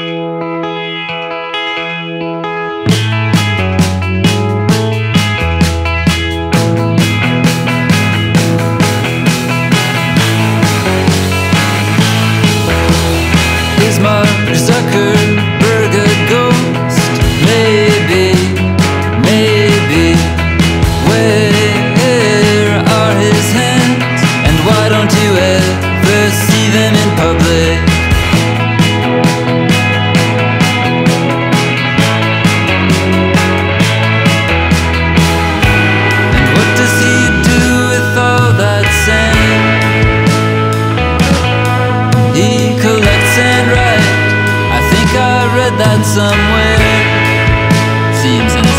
Is Mark Zuckerberg a ghost? Maybe, maybe. Where are his hands? And why don't you ever see them in public? And what does he do with all that sand? He collects and writes. I think I read that somewhere. Seems